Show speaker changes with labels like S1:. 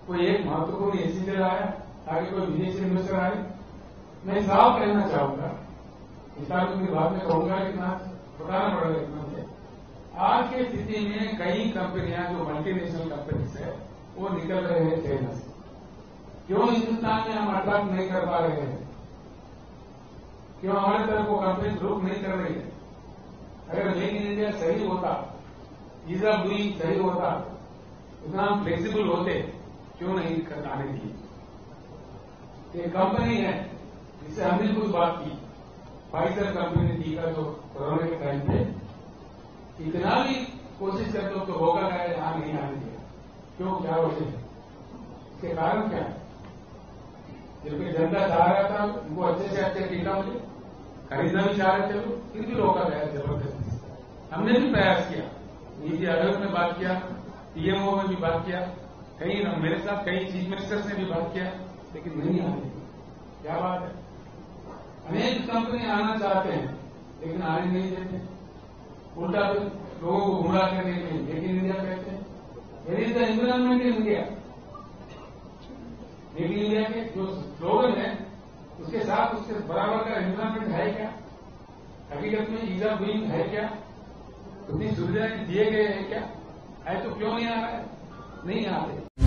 S1: कोई एक महत्वपूर्ण एजेंडा आया ताकि कोई विदेशी इन्वेस्टर आए। मैं साफ कहना चाहूंगा, इस बार की बात में कहूंगा, लेकिन आज बताना पड़ेगा इतना मुझे। आज की स्थिति में कई कंपनियां जो मल्टीनेशनल कंपनीज है वो निकल रहे हैं चाइना से। क्यों हिंदुस्तान में हम अट्रैक्ट नहीं कर पा रहे हैं? क्यों हमारे तरफ वो कंपनी रुक नहीं कर रही है? अगर मेक इन इंडिया सही होता, ईज ऑफ डूइंग सही होता, उतना हम फ्लेक्सिबल होते, क्यों नहीं आने दिए? ये कंपनी है जिससे हमने कुछ बात की, फाइजर कंपनी ने टीका जो कोरोना के टाइम पे इतना भी कोशिश करते तो होगा क्या, यहां नहीं आने दिया। क्यों, क्या वजह है? इसके कारण क्या है? जबकि जनता चाह रहा था उनको अच्छे से अच्छे टीका मिले, खरीदना भी चाह रहे थे लोग, फिर भी रोका गया जबरदस्ती। हमने भी प्रयास किया, नीति आयोग में बात किया, पीएमओ में भी बात किया, कई मेरे साथ कई चीफ मिनिस्टर्स ने भी बात किया, लेकिन नहीं आने। क्या बात है? अनेक कंपनी आना चाहते हैं लेकिन आने नहीं देते, उल्टा लोगों को गुमराह करने के लिए मेक इन इंडिया कहते हैं। Where is the environment in India? Make in India के जो स्लोगन है उसके साथ उसके बराबर का एनवायरमेंट है क्या? हकीकत में ईज ऑफ डूइंग है क्या? उतनी सुविधाएं दिए गए हैं क्या? है तो क्यों नहीं आ रहा है? नहीं आते।